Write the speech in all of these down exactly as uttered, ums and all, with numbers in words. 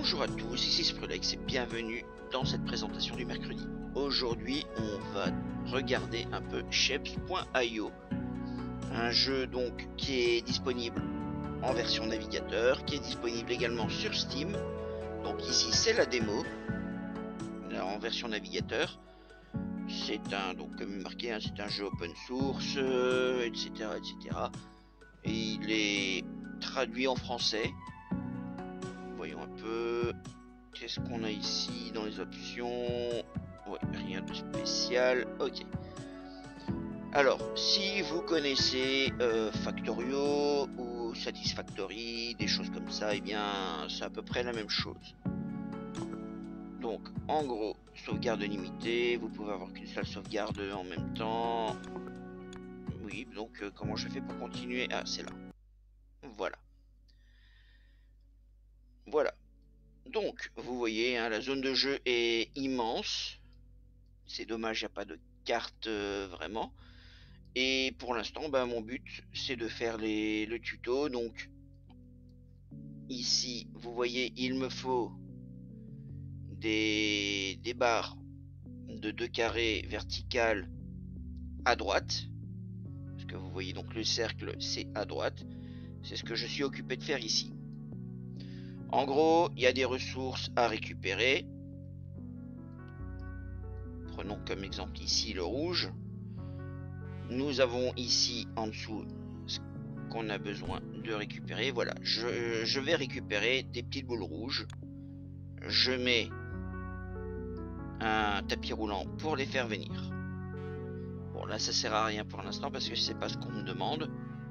Bonjour à tous, ici Sprealex et bienvenue dans cette présentation du mercredi. Aujourd'hui, on va regarder un peu Shapes point i o, un jeu donc qui est disponible en version navigateur, qui est disponible également sur Steam. Donc ici, c'est la démo là, en version navigateur. C'est un, donc comme marqué, hein, c'est un jeu open source, euh, et cetera, et cetera. Et il est traduit en français. Voyons un peu. Qu'est-ce qu'on a ici dans les options? Ouais, rien de spécial. Ok. Alors, si vous connaissez euh, Factorio ou Satisfactory, des choses comme ça, eh bien, c'est à peu près la même chose. Donc, en gros, sauvegarde limitée. Vous pouvez avoir qu'une seule sauvegarde en même temps. Oui, donc euh, comment je fais pour continuer? Ah, c'est là. Voilà. Voilà. Donc, vous voyez, hein, la zone de jeu est immense. C'est dommage, il n'y a pas de carte euh, vraiment. Et pour l'instant, ben, mon but, c'est de faire les, le tuto. Donc, ici, vous voyez, il me faut des, des barres de deux carrés verticales à droite. Parce que vous voyez, donc le cercle, c'est à droite. C'est ce que je suis occupé de faire ici. En gros, il y a des ressources à récupérer. Prenons comme exemple ici le rouge. Nous avons ici en dessous ce qu'on a besoin de récupérer. Voilà, je, je vais récupérer des petites boules rouges. Je mets un tapis roulant pour les faire venir. Bon, là ça sert à rien pour l'instant parce que c'est pas ce qu'on me demande.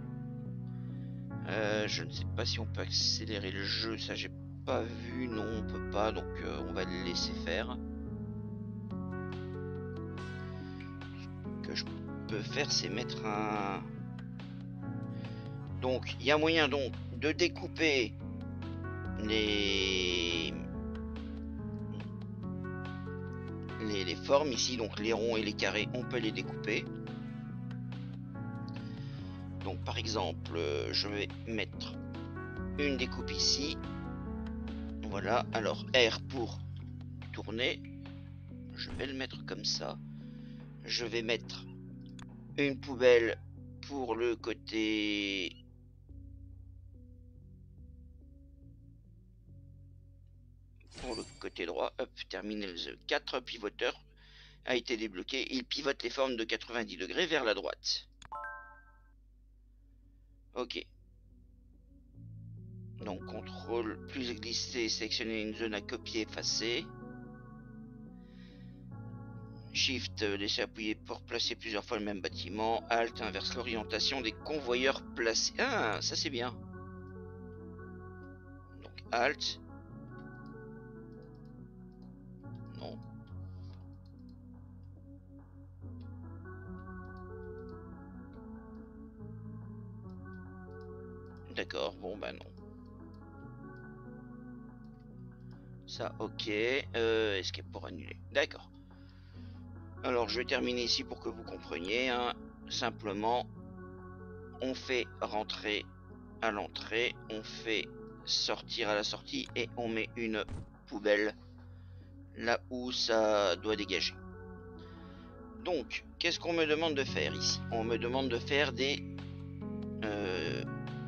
Euh, je ne sais pas si on peut accélérer le jeu, ça j'ai pas vu. Non, on peut pas, donc euh, on va le laisser faire. Ce que je peux faire, c'est mettre un... Donc, il y a moyen donc de découper les... les... les formes ici, donc les ronds et les carrés, on peut les découper. Donc, par exemple, je vais mettre une découpe ici. Voilà, alors R pour tourner. Je vais le mettre comme ça. Je vais mettre une poubelle pour le côté... pour le côté droit. Hop, terminal quatre pivoteur a été débloqué. Il pivote les formes de quatre-vingt-dix degrés vers la droite. Ok. Donc contrôle plus glissé, sélectionner une zone à copier, effacer. Shift, laisser appuyer pour placer plusieurs fois le même bâtiment. Alt, inverse l'orientation des convoyeurs placés. Ah, ça c'est bien. Donc Alt. Non. D'accord, bon bah non. Ça, ok. Euh, escape pour annuler. D'accord. Alors, je vais terminer ici pour que vous compreniez. Hein. Simplement, on fait rentrer à l'entrée, on fait sortir à la sortie et on met une poubelle là où ça doit dégager. Donc, qu'est-ce qu'on me demande de faire ici? On me demande de faire des euh,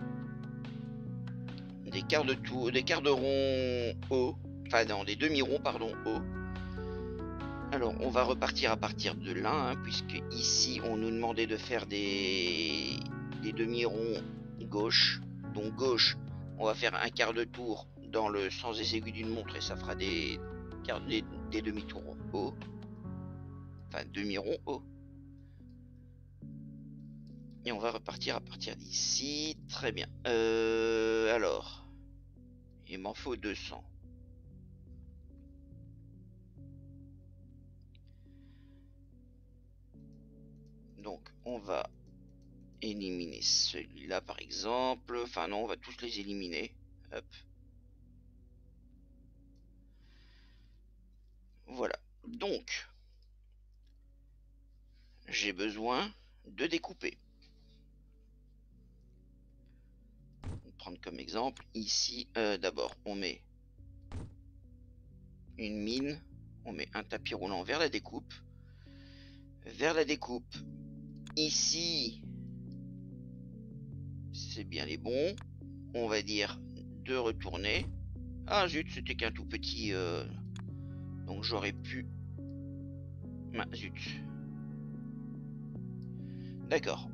des quarts de tour, des quarts de rond hauts, enfin non, des demi-ronds pardon hauts. Alors, on va repartir à partir de là, hein, puisque ici on nous demandait de faire des des demi-ronds gauche. Donc gauche, on va faire un quart de tour dans le sens des aiguilles d'une montre et ça fera des des, des demi-tours hauts. Enfin, demi-rond haut. Et on va repartir à partir d'ici. Très bien. Euh, alors, il m'en faut deux cents. Donc, on va éliminer celui-là, par exemple. Enfin, non, on va tous les éliminer. Hop. Voilà. Donc, j'ai besoin de découper. On va prendre comme exemple, ici, euh, d'abord, on met une mine. On met un tapis roulant vers la découpe. Vers la découpe. Ici, c'est bien les bons. On va dire de retourner. Ah zut, c'était qu'un tout petit... Euh... Donc j'aurais pu... Ah, zut. D'accord.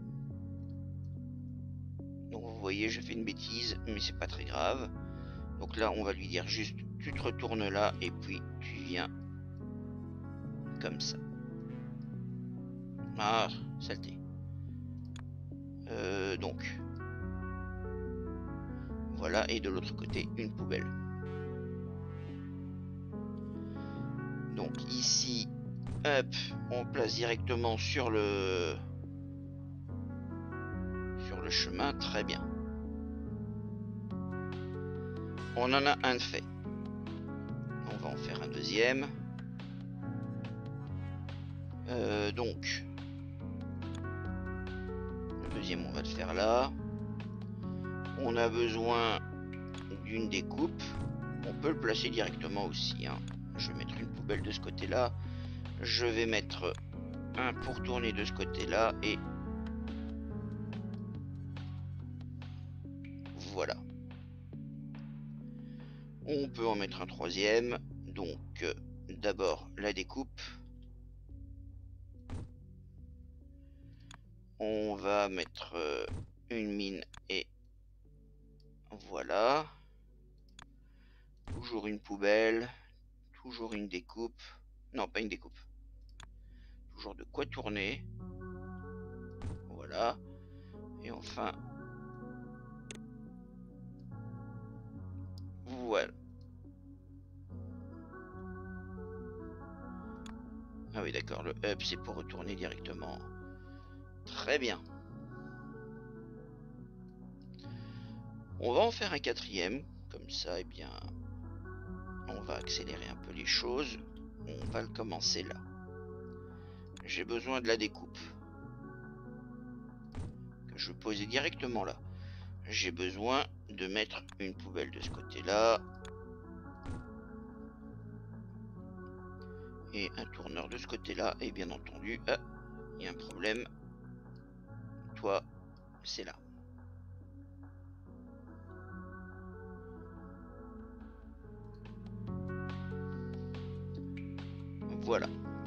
Donc vous voyez, je fais une bêtise, mais c'est pas très grave. Donc là, on va lui dire juste, tu te retournes là, et puis tu viens comme ça. Ah, saleté. Euh, donc... Voilà, et de l'autre côté, une poubelle. Donc ici, hop, on place directement sur le sur le chemin, très bien. On en a un de fait. On va en faire un deuxième. Euh, donc, le deuxième, on va le faire là. On a besoin d'une découpe. On peut le placer directement aussi, hein. Je vais mettre une poubelle de ce côté-là. Je vais mettre un pour tourner de ce côté-là. Et voilà. On peut en mettre un troisième. Donc, euh, d'abord la découpe. On va mettre euh, une mine et voilà. Toujours une poubelle. Toujours une découpe. Non, pas une découpe. Toujours de quoi tourner. Voilà. Et enfin... Voilà. Ah oui, d'accord. Le up, c'est pour retourner directement. Très bien. On va en faire un quatrième. Comme ça, eh bien... On va accélérer un peu les choses. On va le commencer là. J'ai besoin de la découpe. Que je vais poser directement là. J'ai besoin de mettre une poubelle de ce côté-là. Et un tourneur de ce côté-là. Et bien entendu, ah, il y a un problème. Toi, c'est là. Voilà.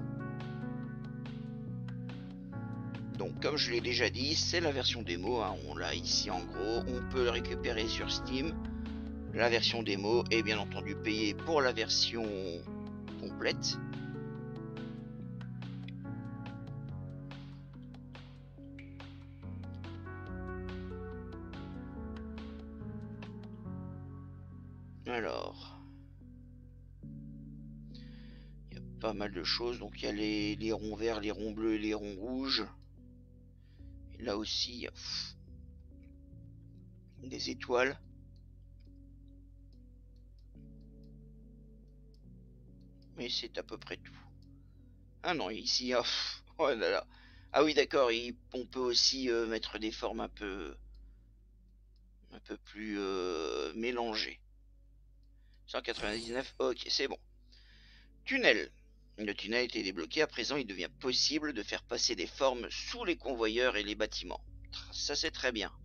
Donc comme je l'ai déjà dit, c'est la version démo, hein, on l'a ici en gros, on peut le récupérer sur Steam, la version démo, et bien entendu payer pour la version complète. Alors, il y a pas mal de choses, donc il y a les, les ronds verts, les ronds bleus et les ronds rouges. Et là aussi, il y a pff, des étoiles. Mais c'est à peu près tout. Ah non, ici, ah, oh là là. Ah oui, d'accord, on peut aussi euh, mettre des formes un peu, un peu plus euh, mélangées. cent quatre-vingt-dix-neuf, ok, c'est bon. Tunnel. Le tunnel était débloqué, à présent il devient possible de faire passer des formes sous les convoyeurs et les bâtiments. Ça c'est très bien.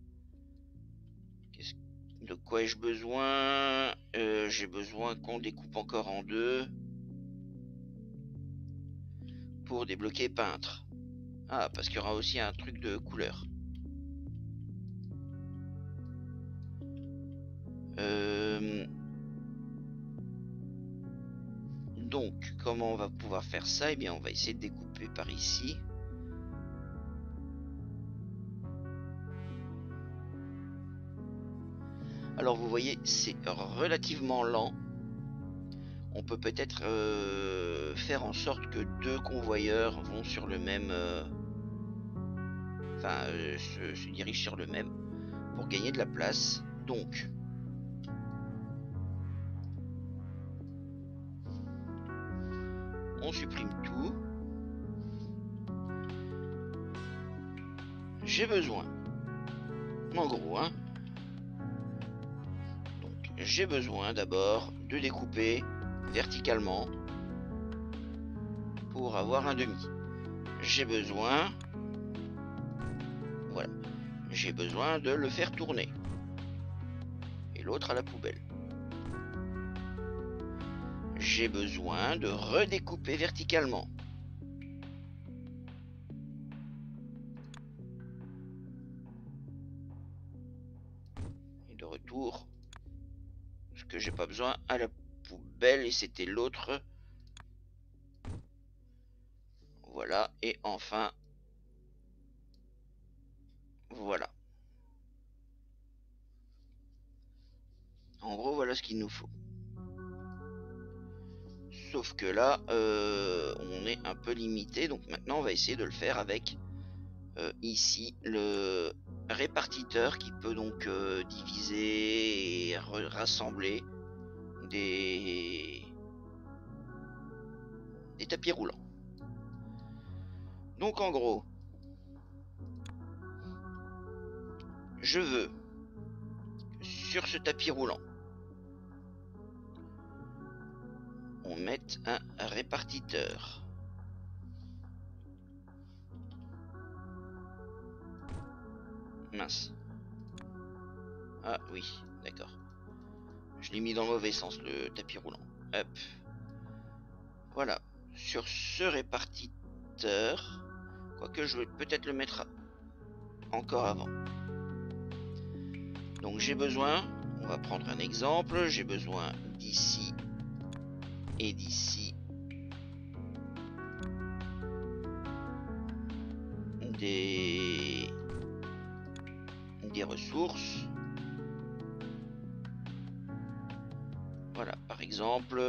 De quoi ai-je besoin? euh, J'ai besoin qu'on découpe encore en deux. Pour débloquer peintre. Ah, parce qu'il y aura aussi un truc de couleur. Euh... Donc, comment on va pouvoir faire ça? Eh bien, on va essayer de découper par ici. Alors, vous voyez, c'est relativement lent. On peut peut-être euh, faire en sorte que deux convoyeurs vont sur le même... Euh... Enfin, euh, se, se dirigent sur le même pour gagner de la place. Donc... On supprime tout. J'ai besoin, en gros, hein. Donc j'ai besoin d'abord de découper verticalement pour avoir un demi. J'ai besoin, voilà, j'ai besoin de le faire tourner. Et l'autre à la poubelle. J'ai besoin de redécouper verticalement. Et de retour, ce que j'ai pas besoin à la poubelle, et c'était l'autre. Voilà, et enfin, voilà. En gros, voilà ce qu'il nous faut. Sauf que là, euh, on est un peu limité, donc maintenant on va essayer de le faire avec euh, ici le répartiteur qui peut donc euh, diviser et rassembler des, des tapis roulants. Donc en gros, je veux sur ce tapis roulant on mette un répartiteur. Mince. Ah oui, d'accord. Je l'ai mis dans le mauvais sens, le tapis roulant. Hop. Voilà. Sur ce répartiteur, quoique je vais peut-être le mettre encore avant. Donc j'ai besoin, on va prendre un exemple, j'ai besoin d'ici et d'ici des, des ressources. Voilà, par exemple,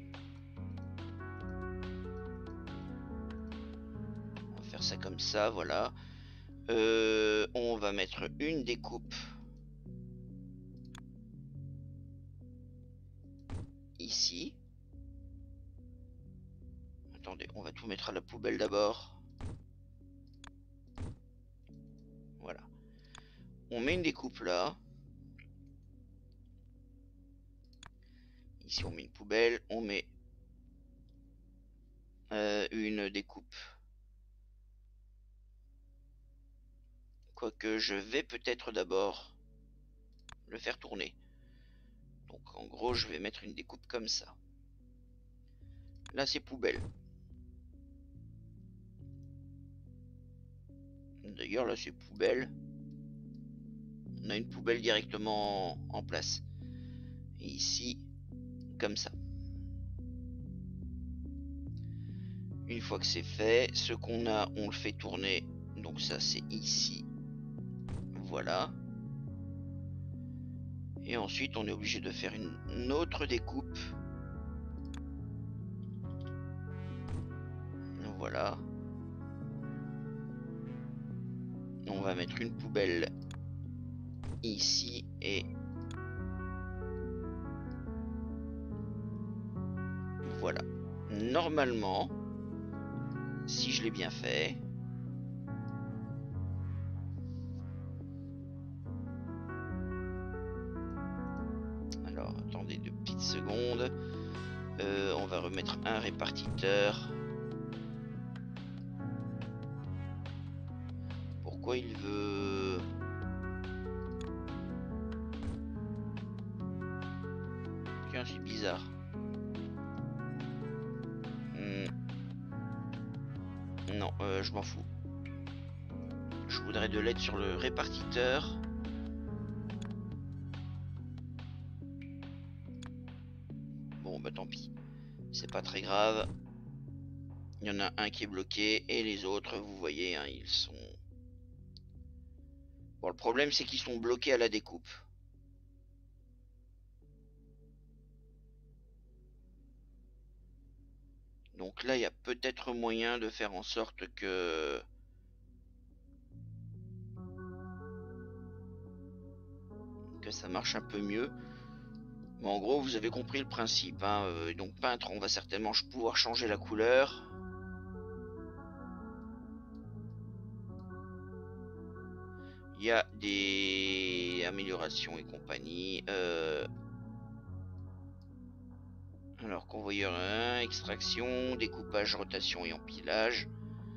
on va faire ça comme ça, voilà. Euh, on va mettre une découpe ici. Attendez, on va tout mettre à la poubelle d'abord. Voilà. On met une découpe là. Ici on met une poubelle, on met euh, une découpe. Quoique je vais peut-être d'abord le faire tourner. Donc en gros je vais mettre une découpe comme ça. Là c'est poubelle. D'ailleurs là c'est poubelle. On a une poubelle directement en place. Et ici, comme ça. Une fois que c'est fait, ce qu'on a, on le fait tourner. Donc ça c'est ici. Voilà. Et ensuite on est obligé de faire une autre découpe. Voilà. On va mettre une poubelle ici et voilà. Normalement, si je l'ai bien fait, alors attendez deux petites secondes, euh, on va remettre un répartiteur. Pourquoi il veut... Tiens, c'est bizarre. Hmm. Non, euh, je m'en fous. Je voudrais de l'aide sur le répartiteur. Bon, bah tant pis. C'est pas très grave. Il y en a un qui est bloqué et les autres, vous voyez, hein, ils sont... Bon, le problème, c'est qu'ils sont bloqués à la découpe. Donc là, il y a peut-être moyen de faire en sorte que... que ça marche un peu mieux. Mais en gros, vous avez compris le principe. Hein. Euh, donc peintre, on va certainement pouvoir changer la couleur. Il y a des améliorations et compagnie. Euh... Alors Pourvoyeur un, extraction, découpage, rotation et empilage.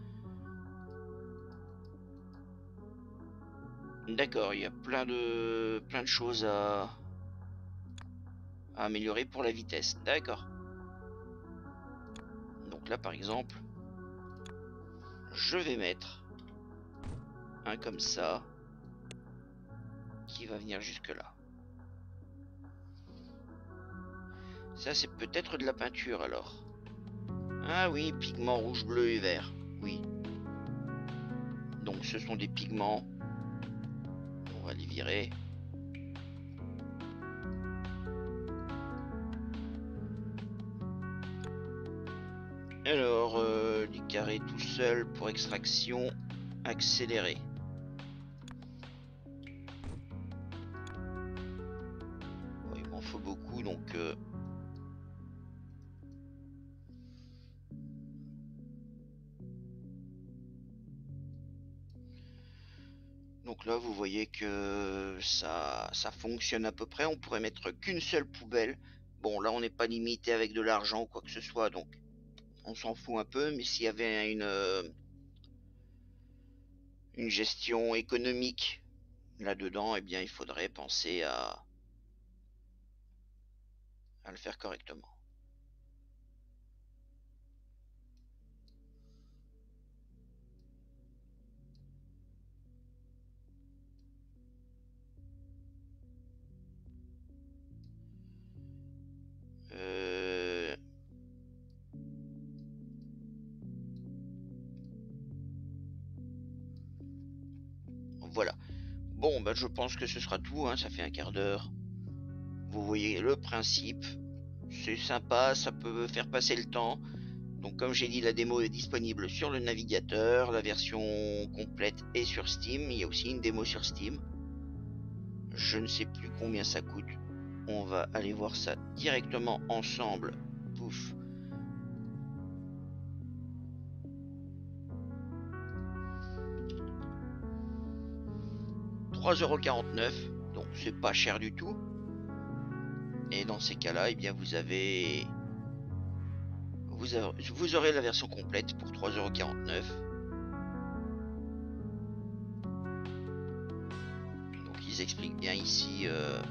D'accord, il y a plein de plein de choses à, à améliorer pour la vitesse. D'accord. Donc là par exemple, je vais mettre un comme ça qui va venir jusque là. Ça c'est peut-être de la peinture alors. Ah oui, pigments rouge, bleu et vert. Oui. Donc ce sont des pigments. On va les virer. Alors, euh, du carré tout seul pour extraction, accéléré. Bon, il m'en faut beaucoup, donc... Euh... Donc là, vous voyez que ça, ça fonctionne à peu près. On pourrait mettre qu'une seule poubelle. Bon, là, on n'est pas limité avec de l'argent ou quoi que ce soit, donc on s'en fout un peu. Mais s'il y avait une, euh, une gestion économique là-dedans, eh bien, il faudrait penser à, à le faire correctement. Euh... Voilà. Bon, bah, je pense que ce sera tout, hein, ça fait un quart d'heure. Vous voyez le principe. C'est sympa, ça peut faire passer le temps. Donc comme j'ai dit, la démo est disponible sur le navigateur. La version complète est sur Steam. Il y a aussi une démo sur Steam. Je ne sais plus combien ça coûte. On va aller voir ça directement ensemble. Pouf. trois euros quarante-neuf. Donc c'est pas cher du tout. Et dans ces cas-là, eh bien vous avez... Vous, avez... vous aurez la version complète pour trois euros quarante-neuf. Donc ils expliquent bien ici... Euh...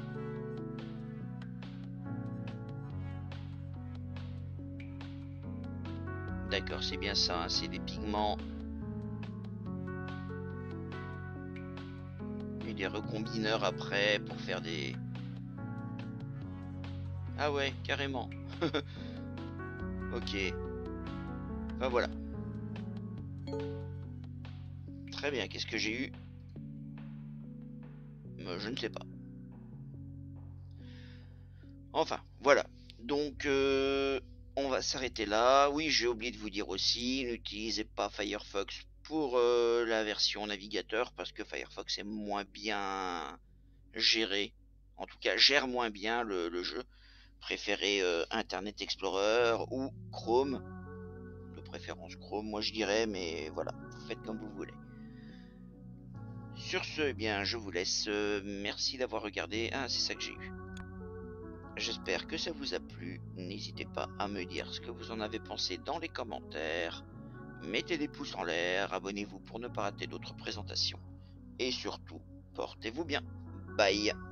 D'accord, c'est bien ça, hein, c'est des pigments et des recombineurs après pour faire des... Ah ouais, carrément. Ok. Ben voilà. Très bien, qu'est-ce que j'ai eu? Je ne sais pas. Enfin, voilà. Donc, euh, on va s'arrêter là. Oui, j'ai oublié de vous dire aussi, n'utilisez pas Firefox pour euh, la version navigateur parce que Firefox est moins bien géré. En tout cas, gère moins bien le, le jeu. Préférez euh, Internet Explorer ou Chrome. De préférence Chrome, moi je dirais, mais voilà, vous faites comme vous voulez. Sur ce, eh bien, je vous laisse. Euh, merci d'avoir regardé. Ah, c'est ça que j'ai eu. J'espère que ça vous a plu. N'hésitez pas à me dire ce que vous en avez pensé dans les commentaires. Mettez des pouces en l'air, abonnez-vous pour ne pas rater d'autres présentations. Et surtout, portez-vous bien. Bye.